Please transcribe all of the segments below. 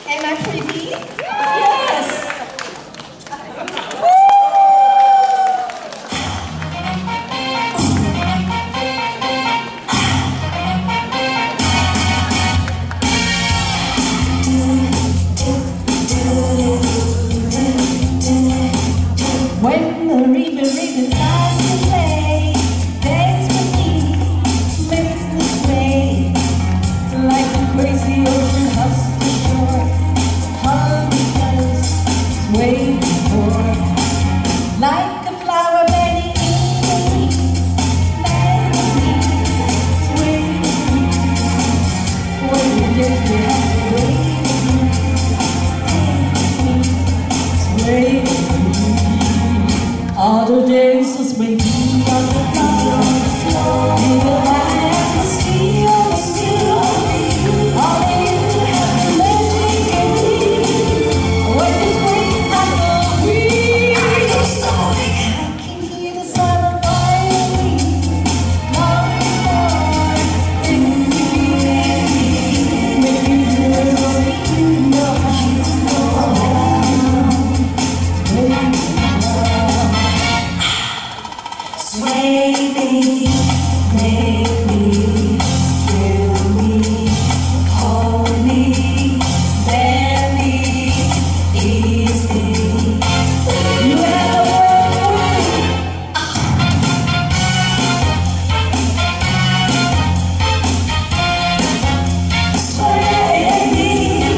Am I pretty? Yes. When the river starts to play, dance with me, makes me sway, like a crazy ocean hugs the shore. Hug sway before, like a flower bending in the breeze, melody, sway when you get to have to wait, sway. All the dancers may be on the floor, even I can see all of you. All of you have to let me when you swing I go weak. I can hear the sound of violin, long before in me. Maybe you're in your sway me, make me, feel me, hold me, bear me, ease me. You have a word for me. Sway me.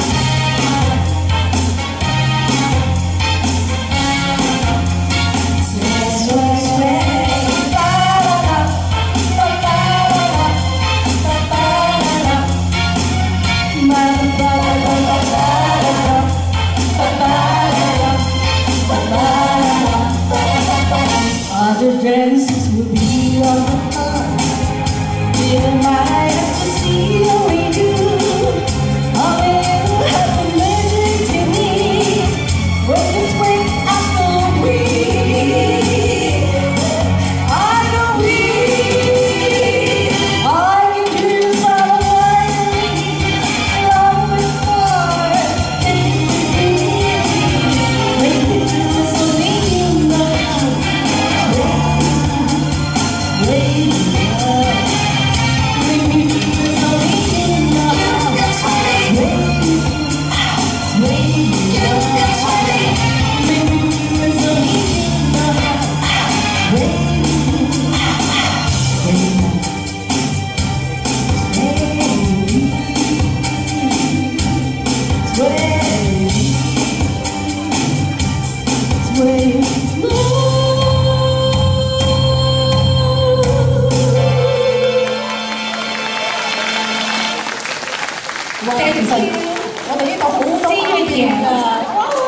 Other dances will be on the floor, even I have to see what we do. Only you have the magic to me, when you swing I go weak. I go weak. All I can hear is all of violin, long before in me. When you do something you know. Thank you. 我哋呢度好多資源嘅。